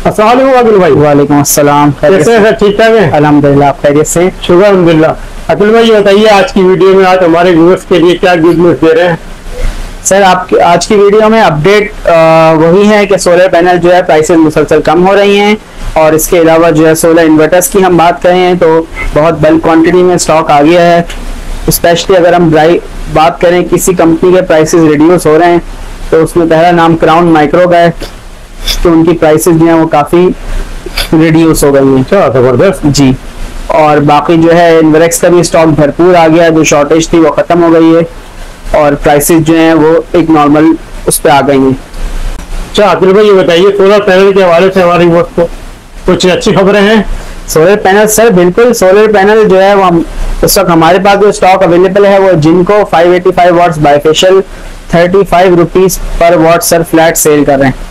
अस्सलाम वालेकुम भाई। वालेकुम अस्सलाम। कैसे हैं सर? ठीक ठाक है अल्हम्दुलिल्लाह, आप खैरियत से? शुक्र अल्हम्दुलिल्लाह। अतुल भाई ये बताइए आज की वीडियो में आज हमारे व्यूअर्स के लिए क्या गुड न्यूज़ दे रहे हैं? सर आपकी आज की वीडियो में अपडेट वही है कि सोलर पैनल जो है प्राइसेस मुसलसल कम हो रही हैं, और इसके अलावा जो है सोलर इन्वर्टर्स की हम बात करें तो बहुत बल्क क्वांटिटी में स्टॉक आ गया है। स्पेशली अगर हम बात करें किसी कंपनी के प्राइसेस रिड्यूस हो रहे हैं तो उसमें पहला नाम क्राउन माइक्रो का है, तो उनकी प्राइसेस जो है वो काफ़ी रिड्यूस हो गई हैं। अच्छा, जबरदस्त जी। और बाकी जो है इन्वरेक्स का भी स्टॉक भरपूर आ गया, जो शॉर्टेज थी वो ख़त्म हो गई है और प्राइसेस जो हैं वो एक नॉर्मल उस पर आ गई हैं। अच्छा अतुल भाई ये बताइए सोलर पैनल के हवाले से हमारी व्यूअर्स को कुछ अच्छी खबरें हैं? सोलर पैनल सर बिल्कुल, सोलर पैनल जो है वो हम इस वक्त हमारे पास जो स्टॉक अवेलेबल है वो जिनको 585 वाट्स बायफेशियल 35 रुपीज पर वॉट सर फ्लैट सेल कर रहे हैं।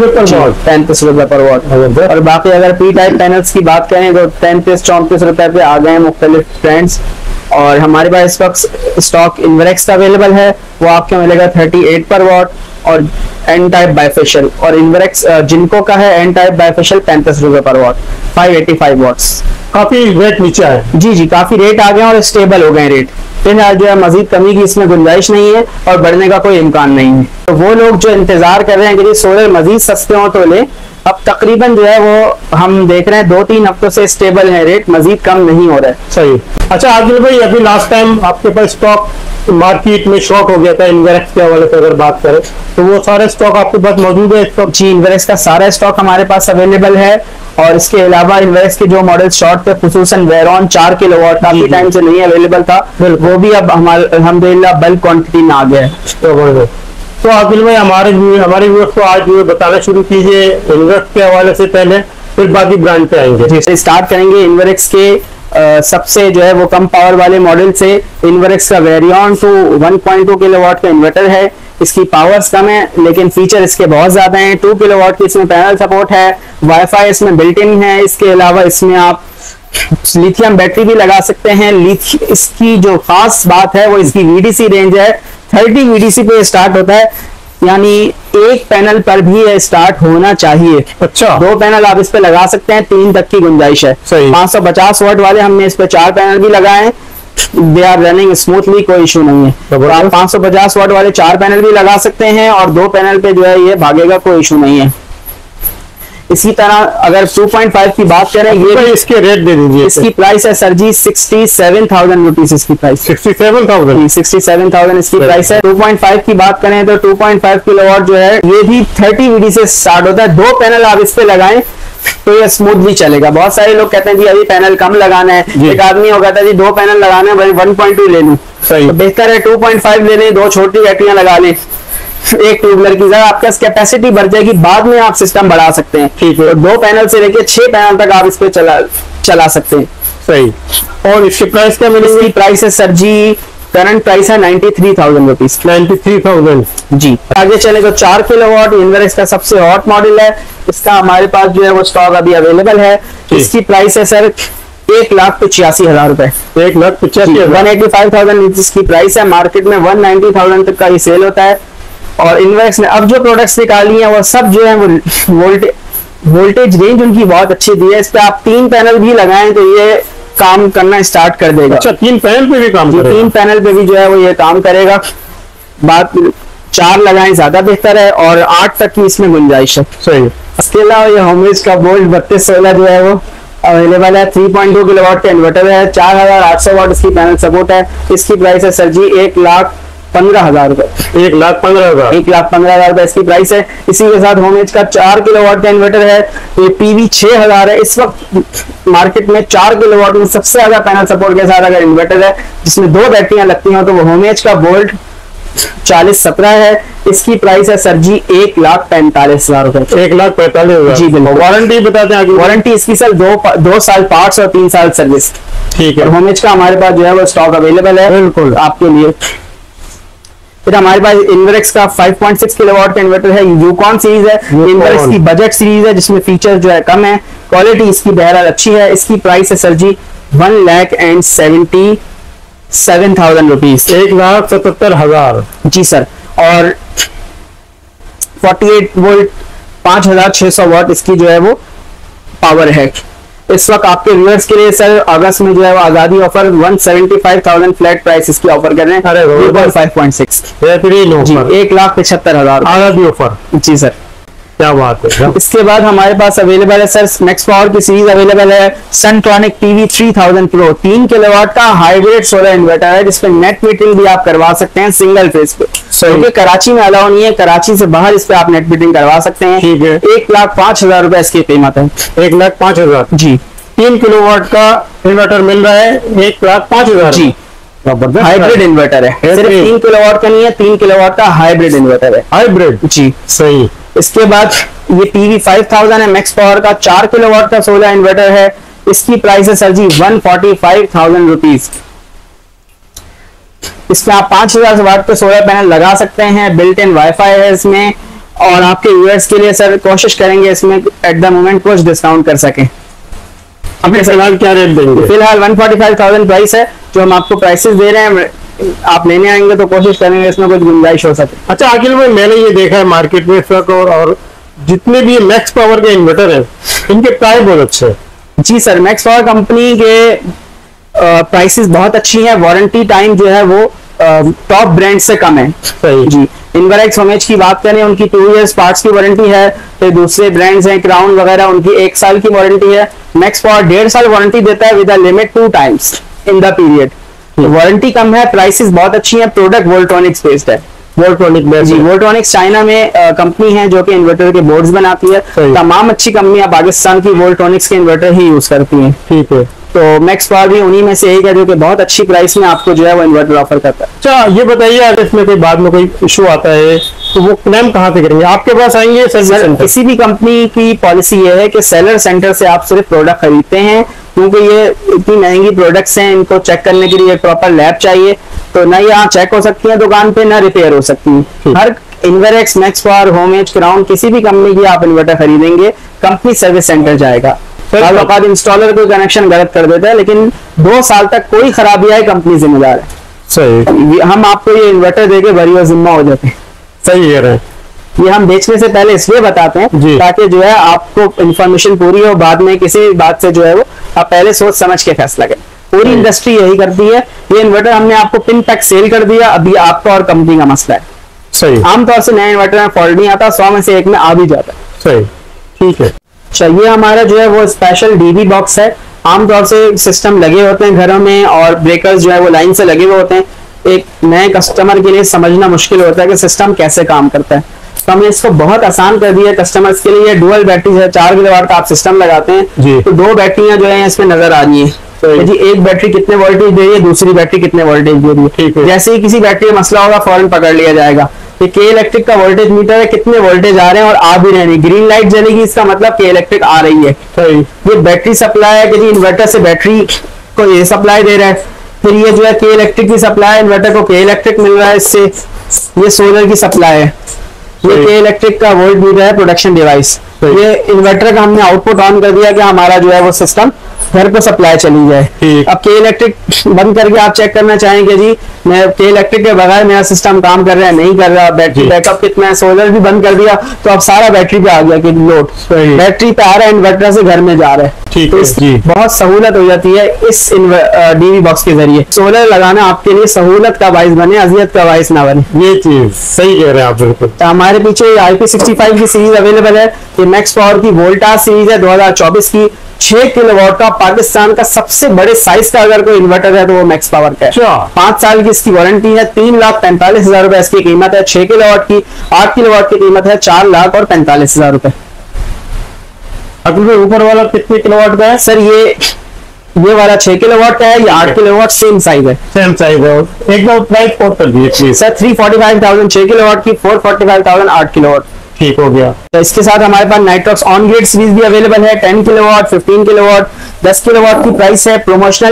35 रुपए पर वॉट। और बाकी अगर पी टाइप पैनल्स की बात करें तो 33-34 रुपए पे आ गए हैं मुख्तलिफ ब्रांड्स। और हमारे पास इस वक्त स्टॉक इन्वरेक्स का अवेलेबल है, वो आपको मिलेगा 38 पर वॉट और एन टाइप बायफेशियल, और इन्वरेक्स जिनको का है एन टाइप बायफेशियल 35 रुपए पर वॉट 585 वॉट्स। काफी रेट नीचे है। जी जी, काफी रेट आ गए और स्टेबल हो गए रेट। फिलहाल जो है मजीद कमी की इसमें गुंजाइश नहीं है और बढ़ने का कोई इम्कान नहीं है। तो वो लोग जो इंतजार कर रहे हैं कि सोलर मजीद सस्ते हो तो ले, अब तकरीबन जो है वो हम देख रहे हैं 2-3 हफ्तों से स्टेबल है रेट, मजीद कम नहीं हो रहा है। सही। अच्छा आदिल भाई अभी लास्ट टाइम आपके पास स्टॉक मार्केट में शॉर्ट हो गया था इन्वरेक्स के हवाले से अगर बात करें तो वो सारे स्टॉक आपके पास मौजूद है? स्टॉक जी, इन्वरेक्स का सारा स्टॉक हमारे पास अवेलेबल है। और इसके अलावा इन्वरेक्स के जो मॉडल शॉर्ट पे खुसूसन वेरॉन 4 किलोवाट काफी टाइम से नहीं अवेलेबल था, वो भी अब हमारे अल्हम्दुलिल्लाह बल्क क्वांटिटी में आ गया है। तो आदिल भाई हमारे व्यूअर्स को आज बताना शुरू कीजिए इन्वरेक्स के हवाले से, पहले फिर बाकी ब्रांड पे आएंगे। स्टार्ट करेंगे इन्वरेक्स के सबसे जो है वो कम पावर वाले मॉडल से। इन्वरेक्स का वेरियन 1.2 किलोवाट का इन्वर्टर है। इसकी पावर्स कम है लेकिन फीचर इसके बहुत ज्यादा हैं। 2 किलोवाट की इसमें पैनल सपोर्ट है, वाईफाई इसमें बिल्ट इन है। इसके अलावा इसमें आप लिथियम बैटरी भी लगा सकते हैं। इसकी जो खास बात है वो इसकी वीडीसी रेंज है, 30 वीडीसी पे स्टार्ट होता है, यानी एक पैनल पर भी ये स्टार्ट होना चाहिए। अच्छा, 2 पैनल आप इस पे लगा सकते हैं, 3 तक की गुंजाइश है। 550 वाट वाले हमने इस पे 4 पैनल भी लगाए हैं, दे आर रनिंग स्मूथली, कोई इशू नहीं है। तो आप 550 वाट वाले 4 पैनल भी लगा सकते हैं और 2 पैनल पे जो है ये भागेगा, कोई इशू नहीं है। इसी तरह अगर 2.5 की बात करें, ये तो इसके रेट दे दीजिए। इसकी प्राइस है सर जी 67,000 रुपीज। इसकी प्राइस 67,000 इसकी प्राइस है। 2.5 की बात करें तो 2.5 किलोवाट जो है ये भी 30 वीडी से स्टार्ट होता है। 2 पैनल आप इस पे लगाएं तो ये स्मूथली चलेगा। बहुत सारे लोग कहते हैं जी अभी पैनल कम लगाना है, एक आदमी हो कहता है जी 2 पैनल लगाना है, 1.2 ले लूं, तो बेहतर है 2.5 ले लें, 2 छोटी बैटरियां लगा लें, एक ट्यूबलर की जगह आपका कैपेसिटी बढ़ जाएगी, बाद में आप सिस्टम बढ़ा सकते हैं। ठीक है, 2 पैनल से लेके 6 पैनल तक आप इस पे चला सकते हैं। सही। और इसकी प्राइस क्या मिलेगी? इसकी प्राइस है सर जी, करंट प्राइस है 93,000 रुपीज। 93,000 जी। आगे चले तो 4 किलोवाट इन्वरेक्स का सबसे हॉट मॉडल है। इसका हमारे पास जो है वो स्टॉक अभी अवेलेबल है। इसकी प्राइस है सर 1,85,000 रुपए। 1,85,000 185,000 इसकी प्राइस है। मार्केट में 190,000 तक का ये सेल होता है। और इन्वरेक्स ने अब जो प्रोडक्ट्स निकाली हैं वो सब जो है वो वोल्टेज रेंज उनकी बहुत अच्छी दी है। इस पे आप 3 पैनल भी लगाएं तो ये काम करना स्टार्ट कर देगा। अच्छा, 3 पैनल पे भी काम करेगा? 3 पैनल पे भी जो है वो ये काम करेगा। बात 4 लगाएं ज्यादा बेहतर है और 8 तक की इसमें गुंजाइश है। सही। इसके अलावा ये होमएज का बोल्ट 3216 जो है वो अवेलेबल है। 3.2 किलोवाट का इन्वर्टर है, 4800 वाट इसकी पैनल सपोर्ट है। इसकी प्राइस है सर जी 1,15,000 रुपए। 1,15,000 1,15,000 रुपए इसकी प्राइस है। इसी के साथ होमएज का 4 किलोवाट का इन्वर्टर है, ये PV 6000 है। इस वक्त मार्केट में 4 किलोवाट में सबसे ज्यादा पैनल सपोर्ट के साथ अगर इन्वर्टर है जिसमें 2 बैटरियां लगती हैं तो वो होमएज का बोल्ट 4017 है। इसकी प्राइस है सर जी 1,45,000 रुपए। 1,45,000 जी बिल्कुल। वारंटी बताते हैं? वारंटी इसकी सर 2 साल पार्ट्स और 3 साल सर्विस। ठीक है। होमएज का हमारे पास जो है वो स्टॉक अवेलेबल है बिल्कुल आपके लिए। फिर हमारे पास इन्वरेक्स का 5.6 किलोवाट का इन्वर्टर है, यूकॉन सीरीज है। इन्वरेक्स की बजट सीरीज है जिसमें फीचर जो है कम है, क्वालिटी इसकी बहरहाल अच्छी है। इसकी प्राइस है सर जी 1,77,000 रुपीज। 1,77,000 जी सर। और 48 वोल्ट 5600 वाट इसकी जो है वो पावर है। इस वक्त आपके व्यूअर्स के लिए सर अगस्त में जो है वो आजादी ऑफर 175,000 फ्लैट प्राइस इसकी ऑफर कर रहे हैं। अरे 5.6 बेहतरीन जी, ऑफर, 1,75,000 आजादी ऑफर, जी सर। क्या बात है। इसके बाद हमारे पास अवेलेबल है सर मैक्स पावर की सीरीज अवेलेबल है। सनट्रॉनिक टीवी 3000 प्रो 3 किलोवाट का हाइब्रिड सोलर इन्वर्टर है, जिसपे नेट मीटरिंग भी आप करवा सकते हैं सिंगल फेज पे, क्योंकि कराची में अलाउ नहीं है, कराची से बाहर इस पे आप नेट मीटरिंग करवा सकते हैं। ठीक है। 1,05,000 रुपए इसकी कीमत है। 1,05,000 जी, 3 किलोवाट का इन्वर्टर मिल रहा है 1,05,000 जी, हाइब्रिड इन्वर्टर है, सिर्फ 3 किलोवाट का नहीं है, 3 किलोवाट का हाइब्रिड इन्वर्टर है। हाइब्रिड, जी सही। इसके बाद ये टीवी 5000 है, मैक्स पावर का 4 किलोवाट का सोलर इन्वर्टर है। इसकी प्राइस है सर जी 145,000 रुपीज। इसमें आप 5000 वाट के सोलर पैनल लगा सकते हैं, बिल्ट इन वाईफाई है इसमें, और आपके व्यूअर्स के लिए सर कोशिश करेंगे इसमें एट द मोमेंट कुछ डिस्काउंट कर सकें। अपने फिलहाल क्या रेट देंगे? फिलहाल 145,000 प्राइस है जो हम आपको प्राइसेस दे रहे हैं। आप लेने आएंगे तो कोशिश करेंगे इसमें कुछ गुंजाइश हो सके। अच्छा आखिर में मैंने ये देखा है मार्केट में इस वक्त, और जितने भी मैक्स पावर के इन्वर्टर है इनके प्राइस बहुत अच्छे हैं। जी सर, मैक्स पावर कंपनी के प्राइसेस बहुत अच्छी हैं, वारंटी टाइम जो है वो टॉप ब्रांड से कम है। सही जी, इन्वरेक्स होमेज की बात करें उनकी 2 इयर्स पार्ट्स की वारंटी है। फिर दूसरे ब्रांड्स हैं क्राउन वगैरह, उनकी 1 साल की वारंटी है। मैक्स पावर 1.5 साल वारंटी देता है with a limit 2 times in the period. Warranty कम है, प्राइसेस बहुत अच्छी है, प्रोडक्ट वोल्ट्रॉनिक्स बेस्ड है। वोल्ट्रॉनिक्स, जी, वोल्ट्रॉनिक्स चाइना में कंपनी है जो कि इन्वर्टर के बोर्ड्स बनाती है। तमाम अच्छी कंपनियां पाकिस्तान की वोल्ट्रॉनिक्स के इन्वर्टर ही यूज करती हैं। ठीक है। तो मैक्स पावर भी उन्हीं में से एक है जो कि बहुत अच्छी प्राइस में आपको जो है वो इन्वर्टर ऑफर करता है। अच्छा ये बताइए, अगर इसमें कोई बाद में कोई इशू आता है तो वो क्लेम कहाँ से करेंगे? आपके पास आएंगे सर्विस सेंटर? किसी भी कंपनी की पॉलिसी ये है कि सेलर सेंटर से आप सिर्फ प्रोडक्ट खरीदते हैं, क्योंकि ये इतनी महंगी प्रोडक्ट्स हैं, इनको चेक करने के लिए प्रॉपर लैब चाहिए। तो ना यहाँ चेक हो सकती है दुकान पे, ना रिपेयर हो सकती है। हर Inverex, max power, Homage, crown किसी भी कंपनी की आप इन्वर्टर खरीदेंगे, कंपनी सर्विस सेंटर जाएगा। इंस्टॉलर कोई कनेक्शन गलत कर देता है, लेकिन 2 साल तक कोई खराबी आए कंपनी जिम्मेदार है। सही। हम आपको ये इन्वर्टर देके बरी और जिम्मा हो जाते हैं। सही कह रहे हैं। ये हम बेचने से पहले इसलिए बताते हैं ताकि जो है आपको इंफॉर्मेशन पूरी हो, बाद में किसी बात से जो है वो आप पहले सोच समझ के फैसला करें। पूरी इंडस्ट्री यही करती है। ये इन्वर्टर हमने आपको पिन पैक सेल कर दिया, अभी आपका और कंपनी का मसला है। सही। आमतौर से नए इन्वर्टर में फॉल्ट नहीं आता, 100 में से 1 में आ भी जाता है। सही, ठीक है। ये हमारा जो है वो स्पेशल डीबी बॉक्स है। आमतौर से सिस्टम लगे होते हैं घरों में और ब्रेकर्स जो है वो लाइन से लगे हुए होते हैं। एक नए कस्टमर के लिए समझना मुश्किल होता है कि सिस्टम कैसे काम करता है, तो हमने इसको बहुत आसान कर दिया है कस्टमर्स के लिए। डुअल बैटरी है, 4 किलोवाट का आप सिस्टम लगाते हैं तो 2 बैटरियां जो है इसमें नजर आ रही है। तो जी एक बैटरी कितने वोल्टेज दे रही है, दूसरी बैटरी कितने वोल्टेज दे रही है। जैसे ही किसी बैटरी में मसला होगा फौरन पकड़ लिया जाएगा। ये के इलेक्ट्रिक का वोल्टेज मीटर है, कितने वोल्टेज आ रहे हैं और आ भी रहे हैं। ग्रीन लाइट जलेगी, इसका मतलब के इलेक्ट्रिक आ रही है। ये बैटरी सप्लाई है कि जी इन्वर्टर से बैटरी को ये सप्लाई दे रहा है। फिर ये जो है के इलेक्ट्रिक की सप्लाई है, इन्वर्टर को के इलेक्ट्रिक मिल रहा है इससे। ये सोलर की सप्लाई है। ये के इलेक्ट्रिक का वोल्ट मीटर है, प्रोडक्शन डिवाइस। ये इन्वर्टर का हमने आउटपुट ऑन कर दिया कि हमारा जो है वो सिस्टम घर पे सप्लाई चली जाए। अब के इलेक्ट्रिक बंद करके आप चेक करना चाहेंगे जी मैं के इलेक्ट्रिक के बगैर मेरा सिस्टम काम कर रहा है, नहीं कर रहा, बैटरी बैकअप कितना है, सोलर भी बंद कर दिया तो अब सारा बैटरी पे आ गया कि लोड बैटरी पे आ रहा है, इन्वर्टर से घर में जा रहा है। तो बहुत सहूलत हो जाती है इस डीवी बॉक्स के जरिए। सोलर लगाना आपके लिए सहूलत का बाइस बने, अजियत का बाइस ना बने। ये चीज सही कह रहे हैं आप बिल्कुल। तो हमारे पीछे IP65 की सीरीज अवेलेबल है। ये मैक्स पावर की वोल्टास सीरीज है 2024 की। 6 किलोवाट का पाकिस्तान का सबसे बड़े साइज का अगर कोई इन्वर्टर है तो वो मैक्स पावर का है। 5 साल की इसकी वारंटी है। 3,45,000 रुपए इसकी कीमत है। 6 किलोवाट की, 8 किलोवाट की कीमत है 4,45,000 रुपए। अगर ऊपर वाला कितने किलोवाट का है सर? ये वाला 6 किलोवाट का है, ये 8 किलोवाट सेम साइज है। सेम साइज है। एकदम प्राइस कोट कर दीजिए सर। 345,000 6 किलोवाट की, 445,000 8 किलोवाट। ठीक हो गया। तो इसके साथ हमारे पास नाइट्रॉक्स ऑन ग्रिड सीरीज भी अवेलेबल है। 10 किलोवाट, 15 किलोवाट, 10 किलोवाट की प्राइस है प्रोमोशनल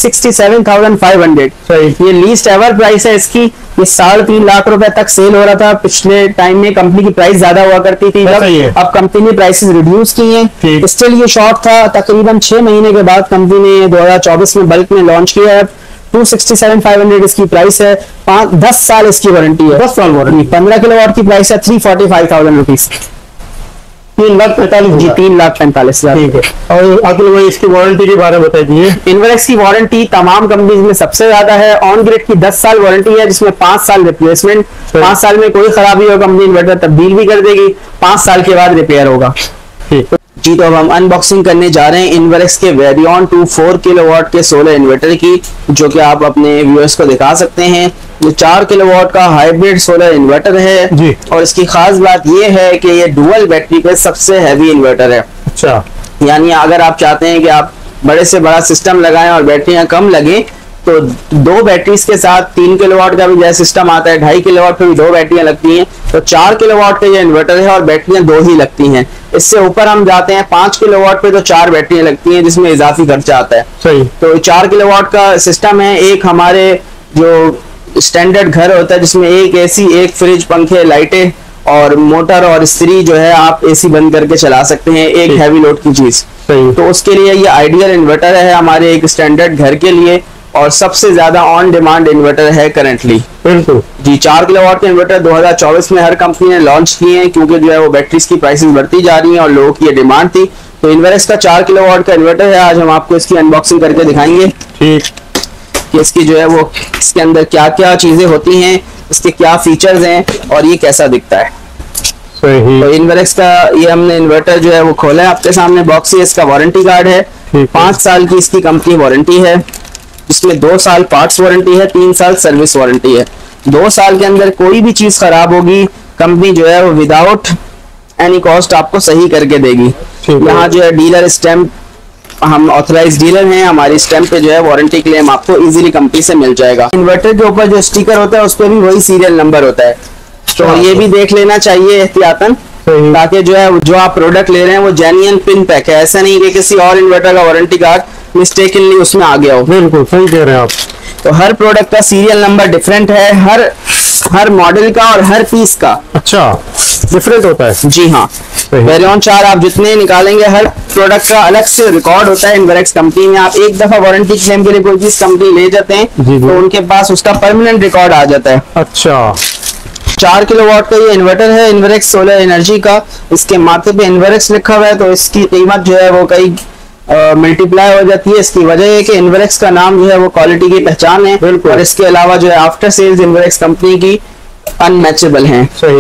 267,500। ये लीस्ट एवर प्राइस है इसकी। ये 3.5 लाख रुपए तक सेल हो रहा था। पिछले टाइम में कंपनी की प्राइस ज्यादा हुआ करती थी, अब कंपनी ने प्राइसेस रिड्यूस की हैं। स्टिल ये शॉर्ट था। तकरीबन 6 महीने के बाद कंपनी ने 2024 में बल्क में लॉन्च किया है। 267,500 इसकी प्राइस है। 10 साल इसकी वारंटी है। 10 साल वारंटी। 15 किलोवाट की प्राइस है 345,000 रुपीज। 3,45,000 जी, 3,45,000। ठीक है। और अगले भाई इसकी वारंटी के बारे में बता दीजिए। इन्वर्क्स की वारंटी तमाम कंपनीज में सबसे ज्यादा है। ऑन ग्रिड की 10 साल वारंटी है, जिसमें 5 साल रिप्लेसमेंट। 5 साल में कोई खराबी हो कंपनी इन्वर्टर तब्दील भी कर देगी, 5 साल के बाद रिपेयर होगा। ठीक जी, तो अब हम अनबॉक्सिंग करने जा रहे हैं इन्वर्क्स के वेरियन 2 4 किलोवाट के सोलर इन्वर्टर की, जो कि आप अपने व्यूअर्स को दिखा सकते हैं। ये 4 किलोवाट का हाइब्रिड सोलर इन्वर्टर है जी। और इसकी खास बात ये है कि ये डुअल बैटरी पे सबसे हैवी इन्वर्टर है। अच्छा, यानी अगर आप चाहते हैं कि आप बड़े से बड़ा सिस्टम लगाएं और बैटरियां कम लगे, तो 2 बैटरीज के साथ 3 किलोवाट का भी जैसा सिस्टम आता है, 2.5 किलोवाट पे भी 2 बैटरियां लगती हैं, तो 4 किलोवाट का ये इन्वर्टर है और बैटरियां 2 ही लगती हैं। इससे ऊपर हम जाते हैं 5 किलोवाट पे, तो 4 बैटरियां लगती हैं, जिसमें इजाफी खर्चा आता है। सही। तो 4 किलोवाट का सिस्टम है। एक हमारे जो स्टैंडर्ड घर होता है जिसमें एक एसी, एक फ्रिज, पंखे, लाइटें और मोटर और इस्त्री जो है आप एसी बंद करके चला सकते हैं, एक हैवी लोड की चीज। तो उसके लिए ये आइडियल इन्वर्टर है हमारे एक स्टैंडर्ड घर के लिए, और सबसे ज्यादा ऑन डिमांड इन्वर्टर है करंटली। बिल्कुल जी, 4 किलोवाट के इन्वर्टर 2024 में हर कंपनी ने लॉन्च किए हैं, क्योंकि जो है वो बैटरीज की प्राइसेस बढ़ती जा रही हैं और लोगों की ये डिमांड थी। तो इन्वर्क्स का 4 किलोवाट का इन्वर्टर है। आज हम आपको इसकी अनबॉक्सिंग करके दिखाएंगे ठीक कि इसकी जो है वो इसके अंदर क्या क्या चीजें होती हैं, इसके क्या फीचर्स हैं और ये कैसा दिखता है। सही। तो इन्वर्क्स का ये हमने इन्वर्टर जो है वो खोला है आपके सामने। बॉक्स है, इसका वारंटी कार्ड है। 5 साल की इसकी कंपनी वारंटी है, जिसमें 2 साल पार्ट्स वारंटी है, 3 साल सर्विस वारंटी है। 2 साल के अंदर कोई भी चीज खराब होगी, कंपनी जो है वो विदाउट एनी कॉस्ट आपको सही करके देगी। यहाँ जो है डीलर स्टैंप, हम ऑथराइज डीलर हैं, हमारी स्टैंप पे जो है वारंटी क्लेम आपको इजीली कंपनी से मिल जाएगा। इन्वर्टर के ऊपर जो स्टिकर होता है उस पर भी वही सीरियल नंबर होता है, तो ये भी देख लेना चाहिए एहतियातन, ताकि जो है जो आप प्रोडक्ट ले रहे हैं वो जेन्युइन पिन पैक है। ऐसा नहीं कि किसी और इन्वर्टर का वारंटी कार्ड मिस्टेकनली उसमें आ गया हो। बिल्कुल सही कह रहे हैं आप। तो हर प्रोडक्ट का सीरियल नंबर डिफरेंट है, हर मॉडल का और हर पीस का। अच्छा, डिफरेंट होता है। जी हाँ, वेरियन 4 आप जितने निकालेंगे हर प्रोडक्ट का अलग से रिकॉर्ड होता है इन्वर्क्स कंपनी में। आप एक दफा वारंटी क्लेम के लिए कोई चीज कंपनी ले जाते हैं तो उनके पास उसका परमानेंट रिकॉर्ड आ जाता है। अच्छा, 4 किलोवाट का ये इन्वर्टर है इन्वर्क्स सोलर एनर्जी का। इसके माथे पे इन्वर्क्स लिखा हुआ है, तो इसकी कीमत जो है वो कई मल्टीप्लाई हो जाती है। इसकी वजह है कि इन्वर्क्स का नाम जो है वो क्वालिटी की पहचान है, और इसके अलावा जो है आफ्टर सेल्स इन्वर्क्स कंपनी की अनमैचेबल हैं। सही।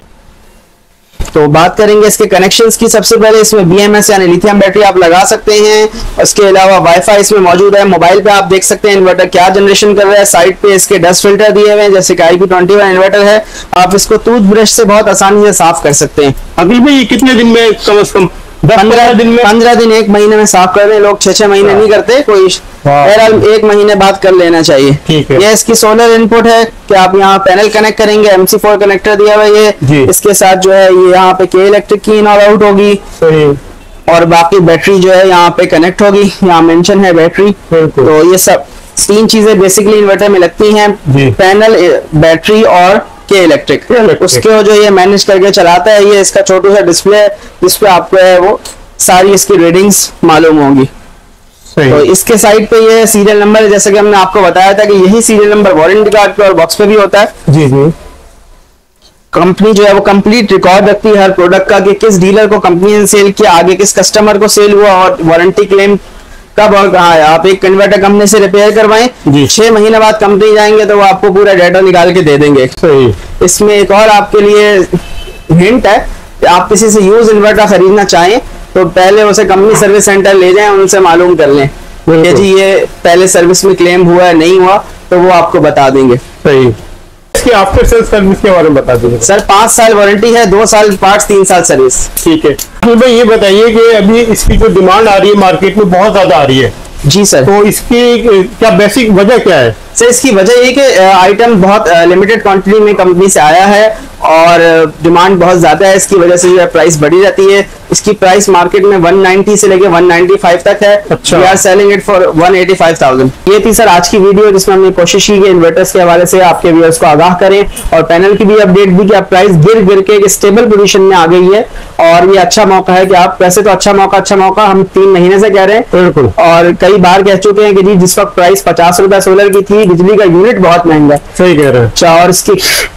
तो बात करेंगे इसके कनेक्शंस की। सबसे पहले इसमें BMS यानी लिथियम बैटरी आप लगा सकते हैं। उसके अलावा वाईफाई इसमें मौजूद है। मोबाइल पे आप देख सकते हैं इन्वर्टर क्या जनरेशन कर रहा है। साइड पे इसके डस्ट फिल्टर दिए हुए हैं, जैसे कि IP21 इन्वर्टर है। आप इसको टूथब्रश से बहुत आसानी से साफ कर सकते हैं। अभी भी ये कितने दिन में कम से कम 15 दिन में? 15 दिन 1 महीने में साफ कर रहे हैं लोग, 6-6 महीने नहीं करते। कोई बहरहाल 1 महीने बाद कर लेना चाहिए। ठीक है। ये इसकी सोलर इनपुट है कि आप यहाँ पैनल कनेक्ट करेंगे, MC4 कनेक्टर दिया हुआ है। इसके साथ जो है ये यहाँ पे के इलेक्ट्रिक की इन और आउट होगी। सही। और बाकी बैटरी जो है यहाँ पे कनेक्ट होगी, यहाँ मेंशन है बैटरी। तो ये सब 3 चीजें बेसिकली इन्वर्टर में लगती हैं, पैनल, बैटरी और के इलेक्ट्रिक। उसके जो ये मैनेज करके चलाता है, ये इसका छोटा सा डिस्प्ले है जिसपे आपको है वो सारी इसकी रीडिंग्स मालूम होंगी। तो इसके साइड पे ये सीरियल नंबर है, जैसे कि हमने आपको बताया था कि यही सीरियल नंबर वारंटी कार्ड पे और बॉक्स पे भी होता है। जी जी। कंपनी जो है वो कंप्लीट रिकॉर्ड रखती है हर प्रोडक्ट का, कि किस डीलर को कंपनी ने सेल किया, आगे किस कस्टमर को सेल हुआ और वारंटी क्लेम कब और कहाँ है। आप एक कन्वर्टर कंपनी से रिपेयर करवाएं, 6 महीने बाद कंपनी जाएंगे तो वो आपको पूरा डाटा निकाल के दे देंगे। इसमें एक और आपके लिए हिंट है कि आप किसी से यूज इन्वर्टर खरीदना चाहें तो पहले उसे कंपनी सर्विस सेंटर ले जाएं, उनसे मालूम कर लें कि जी ये पहले सर्विस में क्लेम हुआ है नहीं हुआ, तो वो आपको बता देंगे। सही। इसकी आफ्टर सेल्स सर्विस के बारे में बता दीजिए सर। 5 साल वारंटी है, 2 साल पार्ट्स, 3 साल सर्विस। ठीक है। भाई ये बताइए कि अभी इसकी जो डिमांड आ रही है मार्केट में बहुत ज्यादा आ रही है। जी सर। तो इसकी क्या बेसिक वजह क्या है? सर इसकी वजह ये कि आइटम बहुत लिमिटेड क्वांटिटी में कंपनी से आया है और डिमांड बहुत ज्यादा है, इसकी वजह से जो है प्राइस बढ़ी रहती है। इसकी प्राइस मार्केट में 190 से लेके 195 तक है। अच्छा। We are selling it for 185,000। ये थी सर आज की वीडियो, जिसमें हमने कोशिश की कि इन्वर्टर्स के हवाले से आपके व्यूअर्स को आगाह करें और पैनल की भी अपडेट दी कि आप प्राइस गिर के एक स्टेबल पोजीशन में आ गई है और ये अच्छा मौका है कि आप, वैसे तो अच्छा मौका हम 3 महीने से कह रहे हैं। बिल्कुल। और कई बार कह चुके हैं कि जी जिस वक्त प्राइस 50 रुपए सोलर की थी, बिजली का यूनिट बहुत महंगा। सही कह रहे हैं। और इसकी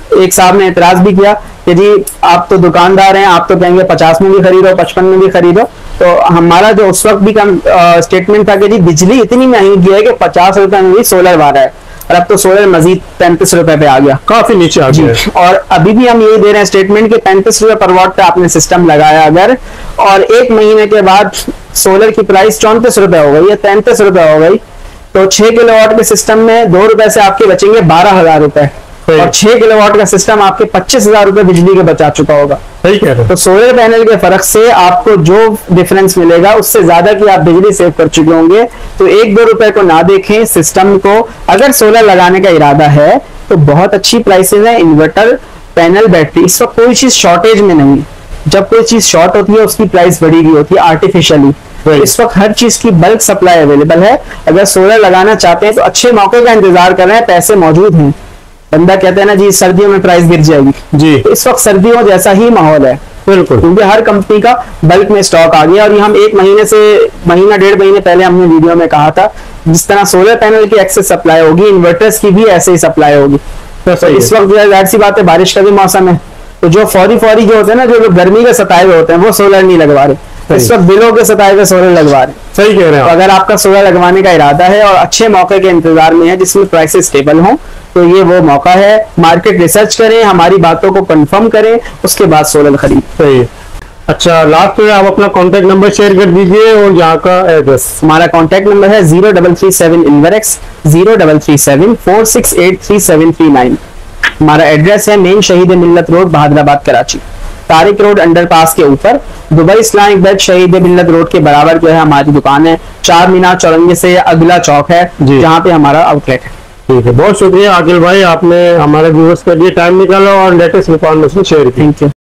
एक साहब ने एतराज भी किया कि जी आप तो दुकानदार हैं, आप तो कहेंगे 50 में भी खरीदो, 55 में भी खरीदो। तो हमारा जो उस वक्त भी स्टेटमेंट था कि जी बिजली इतनी महंगी है कि 50 रुपए में भी सोलर आ रहा है, और अब तो सोलर मजीद 35 रुपए पे आ गया, काफी नीचे आ गया। और अभी भी हम यही दे रहे हैं स्टेटमेंट के 35 रुपए पर वॉट पे आपने सिस्टम लगाया अगर, और 1 महीने के बाद सोलर की प्राइस 34 रुपए हो गई या 33 रुपए हो गई, तो 6 किलोवाट के सिस्टम में 2 रुपए से आपके बचेंगे 12,000 रुपए, और 6 किलोवाट का सिस्टम आपके 25,000 रुपए बिजली के बचा चुका होगा। सही कह रहे हो। तो सोलर पैनल के फर्क से आपको जो डिफरेंस मिलेगा उससे ज्यादा की आप बिजली सेव कर चुके होंगे। तो 1-2 रुपए को ना देखें, सिस्टम को अगर सोलर लगाने का इरादा है तो बहुत अच्छी प्राइसेस है। इन्वर्टर, पैनल, बैटरी, इस वक्त कोई चीज शॉर्टेज में नहीं। जब कोई चीज शॉर्ट होती है उसकी प्राइस बढ़ी हुई होती है आर्टिफिशियली। इस वक्त हर चीज की बल्क सप्लाई अवेलेबल है। अगर सोलर लगाना चाहते हैं तो अच्छे मौके का इंतजार कर रहे हैं, पैसे मौजूद हैं। बंदा कहता है ना जी सर्दियों में प्राइस गिर जाएगी जी, तो इस वक्त सर्दियों जैसा ही माहौल है बिल्कुल, क्योंकि हर कंपनी का बल्क में स्टॉक आ गया। और ये हम 1 महीने से महीना 1.5 महीने पहले हमने वीडियो में कहा था, जिस तरह सोलर पैनल की एक्सेस सप्लाई होगी, इन्वर्टर्स की भी ऐसे ही सप्लाई होगी। तो इस वक्त जो है जाहिर सी बात है बारिश का भी मौसम है, तो जो फौरी जो होते हैं ना, जो गर्मी के सताए हुए होते हैं वो सोलर नहीं लगवा रहे, इस वक्त बिलों के सताए हुए सोलर लगवा रहे। सही कह रहे हैं। तो अगर आपका सोलर लगवाने का इरादा है और अच्छे मौके के इंतजार में है जिसमें प्राइसेस स्टेबल हों, तो ये वो मौका है। मार्केट रिसर्च करें, हमारी बातों को कंफर्म करें, उसके बाद सोलर खरीद। सही। अच्छा, लास्ट में आप अपना कॉन्टेक्ट नंबर शेयर कर दीजिए और यहाँ का एड्रेस। हमारा कॉन्टेक्ट नंबर है 0337 इनवरएक्स 0337 4683739। हमारा एड्रेस है main Shaheed Millat road, Bahadurabad, Karachi. Tariq road underpass के ऊपर दुबई इस्लामिक बैंक शहीद मिल्लत रोड के बराबर जो है हमारी दुकान है। 4 मीनार चौरंगे से अगला चौक है जहाँ पे हमारा आउटलेट है। ठीक है, बहुत शुक्रिया आकिल भाई, आपने हमारे व्यूअर्स के लिए टाइम निकाला और लेटेस्ट इन्फॉर्मेशन शेयर की। Thank you.